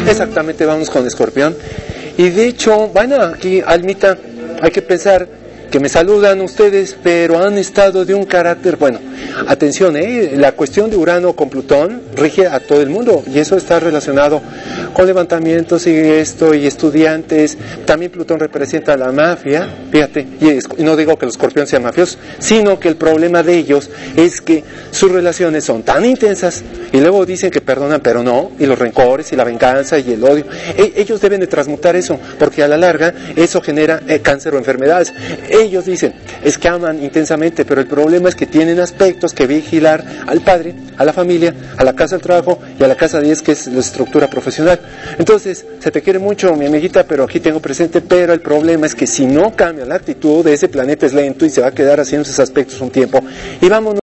Exactamente, vamos con Escorpión. Y de hecho, bueno, aquí, Almita, hay que pensar que me saludan ustedes, pero han estado de un carácter, bueno, atención, la cuestión de Urano con Plutón rige a todo el mundo, y eso está relacionado con levantamientos y esto, y estudiantes. También Plutón representa a la mafia, fíjate, y no digo que los escorpiones sean mafiosos, sino que el problema de ellos es que sus relaciones son tan intensas, y luego dicen que perdonan, pero no, y los rencores, y la venganza, y el odio. Ellos deben de transmutar eso, porque a la larga eso genera cáncer o enfermedades. Ellos dicen, es que aman intensamente, pero el problema es que tienen aspectos que vigilar al padre, a la familia, a la casa del trabajo y a la casa 10, que es la estructura profesional. Entonces, se te quiere mucho, mi amiguita, pero aquí tengo presente, pero el problema es que si no cambia la actitud de ese planeta es lento y se va a quedar haciendo esos aspectos un tiempo. Y vámonos.